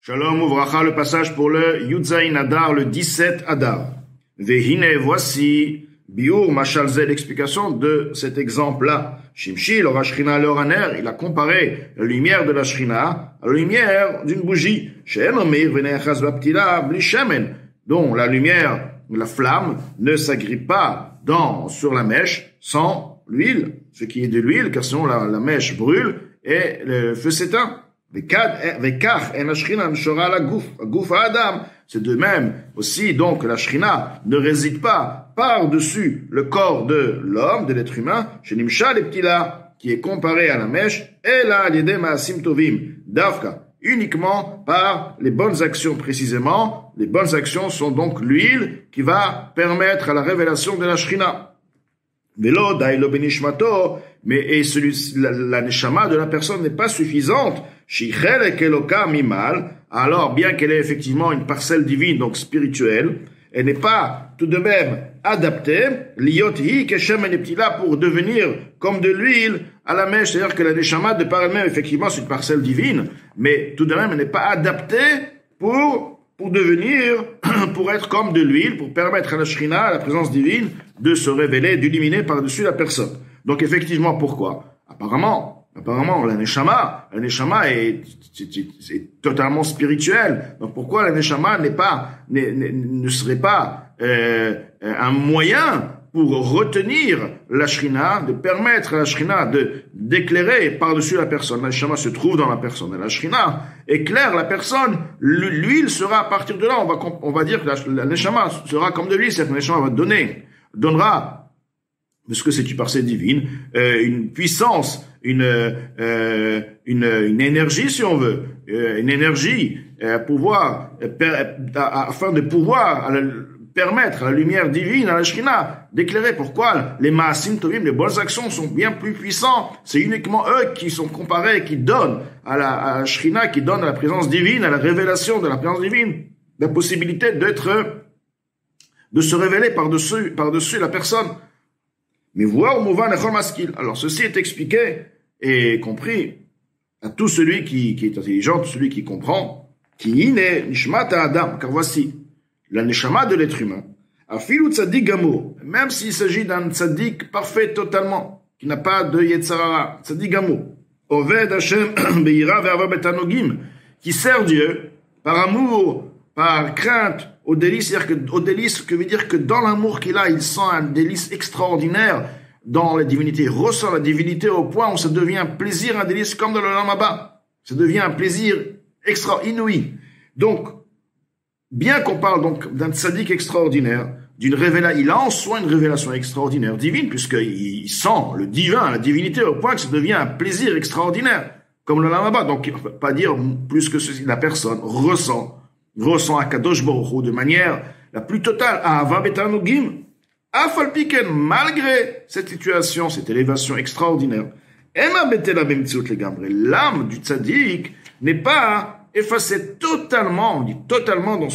Shalom Uvracha, le passage pour le Yudzaïn Adar, le 17 Adar. Vehine, voici, Biur Mashalze, l'explication de cet exemple-là. Shimshi, le Rashchina, le Raner, il a comparé la lumière de la Shrina à la lumière d'une bougie. She'enomir, venechaz baptila, blishemen, dont la lumière, la flamme, ne s'agrippe pas sur la mèche sans l'huile, ce qui est de l'huile, car sinon la mèche brûle et le feu s'éteint. C'est de même aussi, donc, la Shrina ne réside pas par-dessus le corps de l'homme, de l'être humain, chez Nimsha Leptila, qui est comparé à la mèche, et là, l'idée Maasim Tovim, Davka, uniquement par les bonnes actions précisément. Les bonnes actions sont donc l'huile qui va permettre à la révélation de la Shrina. Velo dailo benishmato, mais la neshama de la personne n'est pas suffisante. Shichelek eloka mimal, alors bien qu'elle ait effectivement une parcelle divine, donc spirituelle, elle n'est pas tout de même adaptée, liot hi keshem eneptila, pour devenir comme de l'huile à la mèche, c'est-à-dire que la neshama de par elle-même, effectivement, c'est une parcelle divine, mais tout de même, elle n'est pas adaptée pour devenir, pour être comme de l'huile, pour permettre à la Shrina, à la présence divine, de se révéler, d'illuminer par-dessus la personne. Donc effectivement, pourquoi? Apparemment, la neshama est totalement spirituelle. Donc pourquoi la neshama ne serait pas un moyen pour retenir la Shrina, de permettre à la Shrina d'éclairer par-dessus la personne. La neshama se trouve dans la personne. Et la Shrina éclaire la personne. L'huile sera, à partir de là, on va dire que la neshama sera comme de l'huile. C'est-à-dire que la neshama donnera, parce que c'est une parcelle divine, une puissance, une énergie, si on veut, une énergie, afin de pouvoir permettre à la lumière divine, à la Shrina, d'éclairer. Pourquoi les Maasim Tovim, les bonnes actions sont bien plus puissants. C'est uniquement eux qui sont comparés, qui donnent à la Shrina, qui donnent à la présence divine, à la révélation de la présence divine, la possibilité de se révéler par-dessus la personne. Mais voir au mouvement nechol maskil. Alors ceci est expliqué et compris à tout celui qui est intelligent, tout celui qui comprend, qui ine nishmata adam, car voici la neshama de l'être humain, afilu tzadik gamour, même s'il s'agit d'un tzadik parfait totalement, qui n'a pas de yetzarara, tzadik gamour, oved Hashem beira ve'ava betanogim, qui sert Dieu par amour, par crainte, au délice, c'est-à-dire que au délice, que veut dire que dans l'amour qu'il a, il sent un délice extraordinaire dans la divinité. Il ressent la divinité au point où ça devient un plaisir, un délice comme dans le Olam Haba. Ça devient un plaisir inouï. Donc, bien qu'on parle donc d'un tzaddik extraordinaire, il a en soi une révélation extraordinaire, divine, puisqu'il sent le divin, la divinité au point que ça devient un plaisir extraordinaire, comme le Olam Haba. Donc, on ne peut pas dire plus que ceci. La personne ressent Akadosh Baruch Hu de manière la plus totale, Ahava betanogim, afal piken, malgré cette situation, cette élévation extraordinaire, ena betela bemtziut legamre, l'âme du tzaddik n'est pas effacée totalement, on dit totalement dans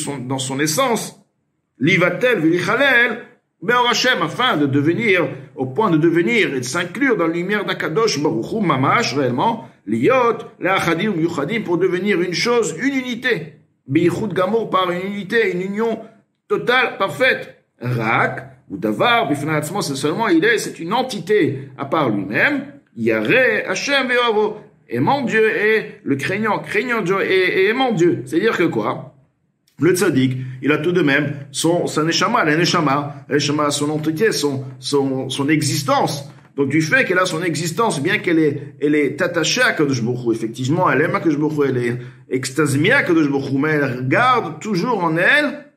son essence, livatel velichalel, be'or Hashem, afin de devenir, au point de devenir et de s'inclure dans la lumière d'Akadosh Baruch Hu, mamash, réellement, liot, le'achadim yuchadim, pour devenir une chose, une unité. Beichut Gamour, par une unité, une union totale, parfaite. Rak, ou Davar, Bifnatzmo, c'est seulement c'est une entité à part lui-même. Yare, Hashem, Ve'avo, aimant Dieu et le craignant Dieu et aimant Dieu. C'est-à-dire que quoi? Le tzaddik, il a tout de même sa neshama, la neshama, son entité, son existence. Donc, du fait qu'elle a son existence, bien qu'elle est attachée à Kadosh Baruch Hu, effectivement, elle aime à Kadosh Baruch Hu, elle est extasiée à Kadosh Baruch Hu, mais elle garde toujours en elle,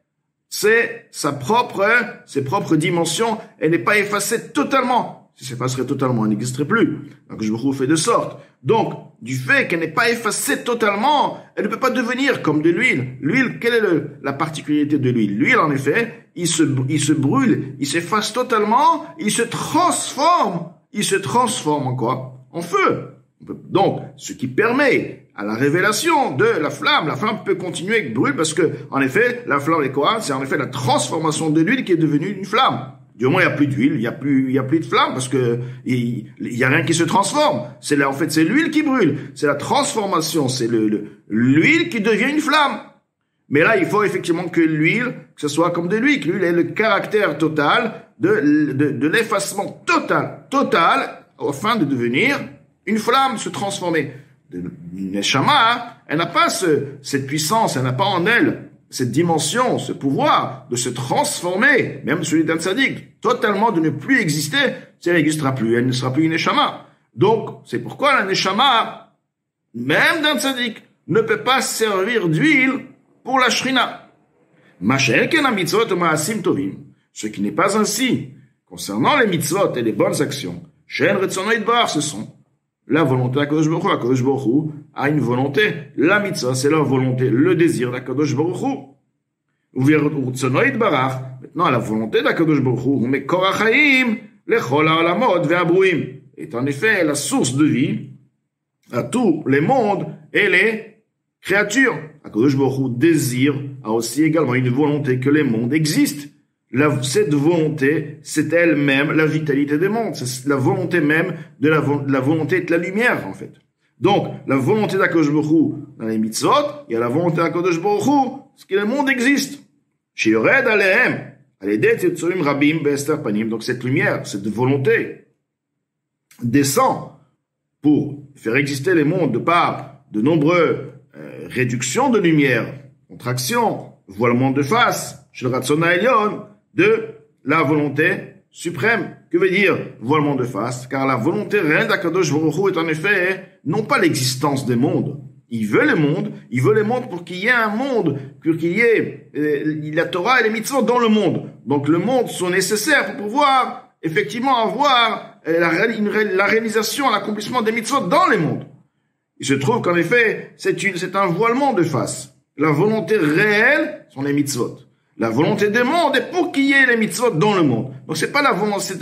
ses propres dimensions, elle n'est pas effacée totalement. Si s'effacerait totalement, elle n'existerait plus. Donc, Kadosh Baruch Hu fait de sorte. Donc, du fait qu'elle n'est pas effacée totalement, elle ne peut pas devenir comme de l'huile. L'huile, quelle est la particularité de l'huile? L'huile, en effet, il se brûle, il s'efface totalement, il se transforme en quoi? En feu. Donc, ce qui permet à la révélation de la flamme peut continuer à brûler parce que, en effet, la flamme est quoi? C'est en effet la transformation de l'huile qui est devenue une flamme. Du moment où il n'y a plus d'huile, il y a plus de flamme parce que il y a rien qui se transforme. C'est là, en fait, c'est l'huile qui brûle. C'est la transformation. C'est l'huile qui devient une flamme. Mais là, il faut effectivement que l'huile, que ce soit comme de l'huile, que l'huile ait le caractère total de l'effacement total, afin de devenir une flamme, se transformer. Une neshama, elle n'a pas cette puissance, elle n'a pas en elle cette dimension, ce pouvoir de se transformer, même celui d'un tzaddik, totalement de ne plus exister, si elle n'existera plus, elle ne sera plus une neshama. Donc, c'est pourquoi la neshama, même d'un tzaddik, ne peut pas servir d'huile pour la shrina. Ce qui n'est pas ainsi, concernant les mitzvot et les bonnes actions, ce sont la volonté d'Akadosh Baruch Hu. Akadosh Baruch Hu a une volonté. La mitzvah, c'est la volonté, le désir d'Akadosh Baruch Hu. Maintenant, la volonté d'Akadosh Baruch Hu, est en effet la source de vie à tous les mondes et les créatures. Akadosh Baruch Hu désire, a aussi également une volonté que les mondes existent. Cette volonté, c'est elle-même la vitalité des mondes. C'est la volonté même de la volonté de la lumière, en fait. Donc, la volonté d'Akadosh Baruch Hu dans les mitzvot, il y a la volonté d'Akadosh Baruch Hu, parce que le monde existe. Sheyored alehem, aledei tzitzurim rabim be'ester panim. Donc, cette lumière, cette volonté descend pour faire exister les mondes de par de nombreuses réductions de lumière, contraction, voilement de face, chez le Ratzon Ha'elyon, de la volonté suprême. Que veut dire voilement de face? Car la volonté réelle d'Akadosh Baruch Hu est en effet non pas l'existence des mondes. Il veut les mondes pour qu'il y ait un monde, pour qu'il y ait la Torah et les mitzvot dans le monde. Donc le monde sont nécessaires pour pouvoir effectivement avoir la réalisation, l'accomplissement des mitzvot dans les mondes. Il se trouve qu'en effet, c'est un voilement de face. La volonté réelle sont les mitzvot. La volonté des mondes est pour qu'il y ait les mitzvot dans le monde. Donc c'est pas la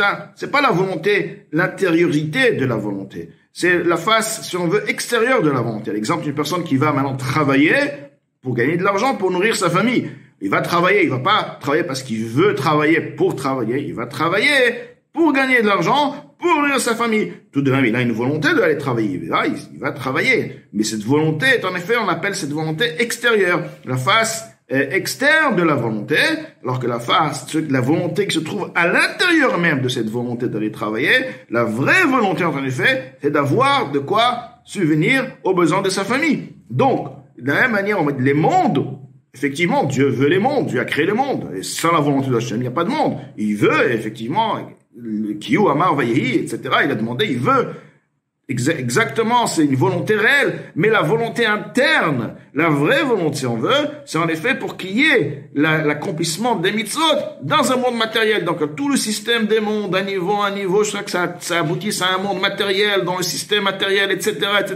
volonté, l'intériorité de la volonté. C'est la face, si on veut, extérieure de la volonté. L'exemple d'une personne qui va maintenant travailler pour gagner de l'argent, pour nourrir sa famille. Il va travailler, il va pas travailler parce qu'il veut travailler pour travailler. Il va travailler pour gagner de l'argent, pour nourrir sa famille. Tout de même, il a une volonté d'aller travailler. Il va travailler. Mais cette volonté est en effet, on appelle cette volonté extérieure. La face externe de la volonté, alors que la volonté qui se trouve à l'intérieur même de cette volonté d'aller travailler, la vraie volonté en effet, c'est d'avoir de quoi subvenir aux besoins de sa famille. Donc, de la même manière, les mondes, effectivement, Dieu veut les mondes, Dieu a créé les mondes, et sans la volonté d'Hachem, il n'y a pas de monde. Il veut, effectivement, le Kiyu Amar Vayehi, etc., il a demandé, il veut. Exactement, c'est une volonté réelle, mais la volonté interne, la vraie volonté, si on veut, c'est en effet pour qu'il y ait l'accomplissement des mitzvot dans un monde matériel. Donc tout le système des mondes, un niveau, je crois que ça aboutisse à un monde matériel, dans le système matériel, etc.,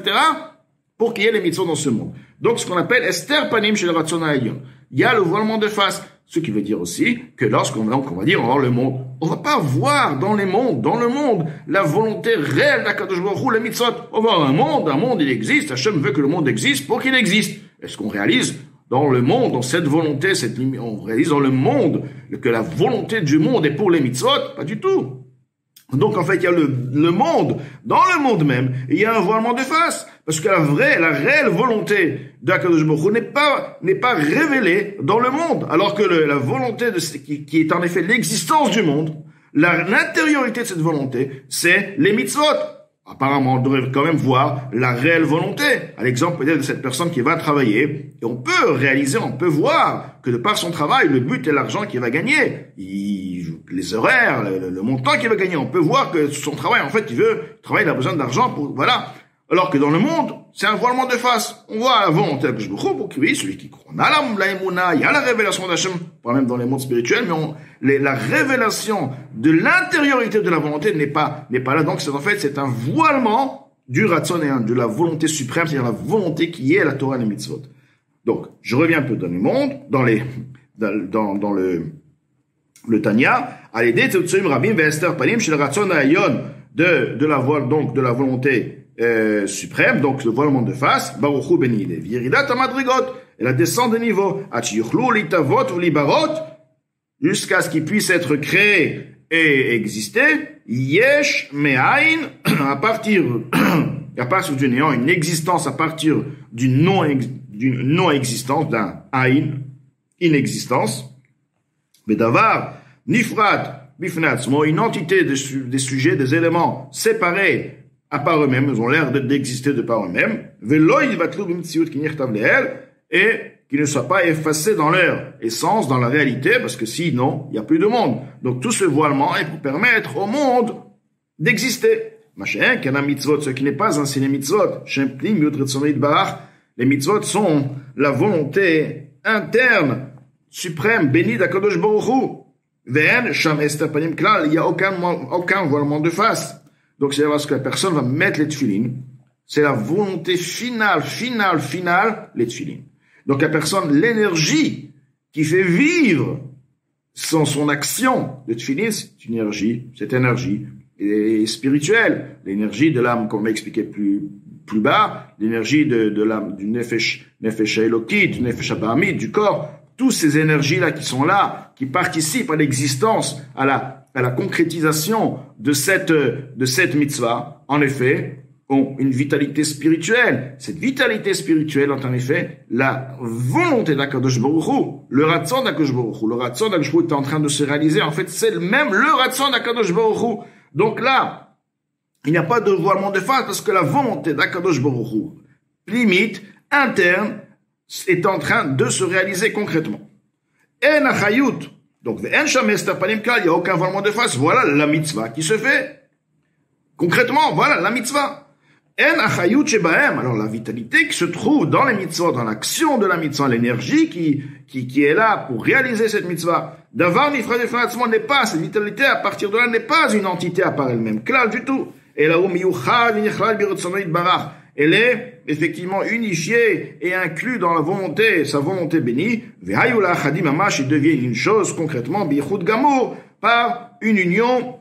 pour qu'il y ait les mitzvot dans ce monde. Donc ce qu'on appelle Esther Panim chez le Ratzon Ha'elyon. Il y a le voilement de face. Ce qui veut dire aussi que lorsqu'on va dire, on va voir le monde, on va pas voir dans le monde, la volonté réelle d'Akadosh Baruch Hu, les mitzvot. On va voir un monde, il existe, Hachem veut que le monde existe pour qu'il existe. Est-ce qu'on réalise dans le monde, dans cette volonté, on réalise dans le monde que la volonté du monde est pour les mitzvot? Pas du tout. Donc en fait, il y a le monde, dans le monde même, il y a un voilement de face, parce que la réelle volonté d'Akadosh Baruch Hu n'est pas révélée dans le monde, alors que la volonté qui est en effet l'existence du monde, l'intériorité de cette volonté, c'est les mitzvot. Apparemment, on devrait quand même voir la réelle volonté. À l'exemple peut-être de cette personne qui va travailler, et on peut voir que de par son travail, le but est l'argent qu'il va gagner. Les horaires, le montant qu'il va gagner. On peut voir que son travail, en fait, il a besoin d'argent voilà. Alors que dans le monde, c'est un voilement de face. On voit la volonté de Baruch Hu, oui, celui qui croit. On a la émouna, il y a la révélation d'Hachem, pas même dans les mondes spirituels, mais la révélation de l'intériorité de la volonté n'est pas là. Donc, c'est un voilement du Ratzon et de la volonté suprême, c'est-à-dire la volonté qui est la Torah et les mitzvot. Donc, je reviens un peu dans le monde, dans le Tanya, à l'aider Tzitzurim Rabim ve'Ester Panim chez le Ratzon Ha'elyon de la volonté suprême, donc le voilement de face, Baruch Hu ben Yideh, Yeridat Amadrigot, et la descente des niveaux, Achiyuchlu litavot ou libarot, jusqu'à ce qu'il puisse être créé et exister, yesh me'ain, à partir du néant, une existence à partir d'une non-existence, d'un ain, inexistence, mais d'avoir nifrat, bifnatzmo, une entité des sujets, des éléments séparés à part eux-mêmes, ils ont l'air d'exister de par eux-mêmes, et qu'ils ne soient pas effacés dans leur essence, dans la réalité, parce que sinon, il n'y a plus de monde. Donc tout ce voilement est pour permettre au monde d'exister. Machin, qu'un mitzvot, ce qui n'est pas un signe mitzvot, les mitzvot sont la volonté interne, suprême, bénie d'Akadosh Baruch Hu. Il n'y a aucun voilement de face. Donc c'est parce que la personne va mettre les tefilines, c'est la volonté finale, les tefilines. Donc la personne, l'énergie qui fait vivre son action de tefilines, c'est une énergie, cette énergie est spirituelle, l'énergie de l'âme, comme on m'a expliqué plus bas, l'énergie de l'âme, du nefesh elokit, du nefesh abahamit, du corps, toutes ces énergies-là qui sont là, qui participent à l'existence, à la concrétisation de cette mitzvah, en effet, ont une vitalité spirituelle. Cette vitalité spirituelle est en effet la volonté d'Akadosh Baruch Hu, le ratzon d'Akadosh Baruch Hu. Le ratzon d'Akadosh Baruch Hu est en train de se réaliser. En fait, c'est même le ratzon d'Akadosh Baruch Hu. Donc là, il n'y a pas de voilement de face parce que la volonté d'Akadosh Baruch Hu, limite, interne, est en train de se réaliser concrètement. En achayut. Donc, il n'y a aucun voilement de face. Voilà la mitzvah qui se fait. Concrètement, voilà la mitzvah. En achayut shebahem. Alors, la vitalité qui se trouve dans les mitzvahs, dans l'action de la mitzvah, l'énergie qui est là pour réaliser cette mitzvah. D'avoir nifra defanatzmo n'est pas, cette vitalité à partir de là n'est pas une entité à part elle-même. Clair du tout. Et là où miyuchad v'nichlal birotzono barach. Elle est effectivement unifiée et inclue dans la volonté, sa volonté bénie. V'hayula chadim amash, il devient une chose concrètement bichud gamour, par une union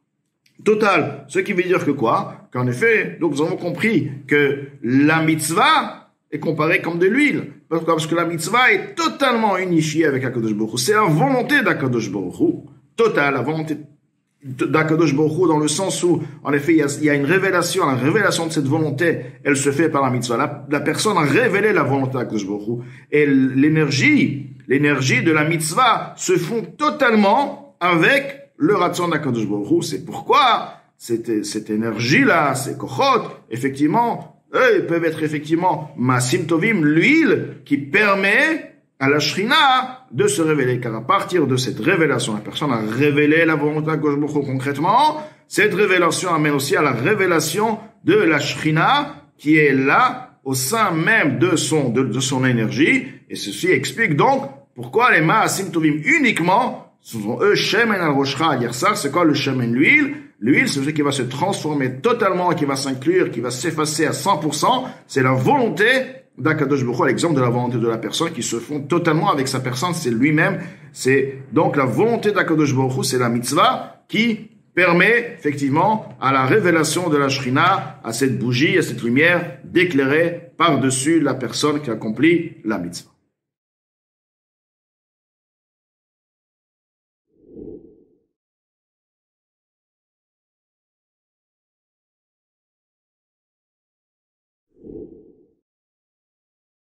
totale. Ce qui veut dire que quoi? Qu'en effet, donc nous avons compris que la mitzvah est comparée comme de l'huile. Parce que la mitzvah est totalement unifiée avec Akadosh Baruch Hu. C'est la volonté d'Akadosh Baruch Hu, totale, la volonté d'Akadosh Baruch Hu, dans le sens où, en effet, il y a une révélation, la révélation de cette volonté, elle se fait par la mitzvah. La personne a révélé la volonté d'Akadosh Baruch Hu. Et l'énergie de la mitzvah se fond totalement avec le ratzon d'Akadosh Baruch Hu. C'est pourquoi cette énergie-là, ces kochot, effectivement, eux, ils peuvent être effectivement masim tovim, l'huile qui permet à la Shrina de se révéler. Car à partir de cette révélation, la personne a révélé la volonté d'Akadosh Baruch Hu concrètement. Cette révélation amène aussi à la révélation de la Shrina qui est là au sein même de son énergie. Et ceci explique donc pourquoi les Ma'asim Tovim uniquement sont eux Shemen al-Roshcha al-Yersar. C'est quoi le Shemen, l'huile? L'huile, c'est ce qui va se transformer totalement, qui va s'inclure, qui va s'effacer à 100%. C'est la volonté d'Akadosh Baruch Hu, à l'exemple de la volonté de la personne qui se fond totalement avec sa personne, c'est lui-même. C'est donc la volonté d'Akadosh Baruch Hu, c'est la mitzvah qui permet effectivement à la révélation de la Shrina, à cette bougie, à cette lumière, d'éclairer par-dessus la personne qui accomplit la mitzvah.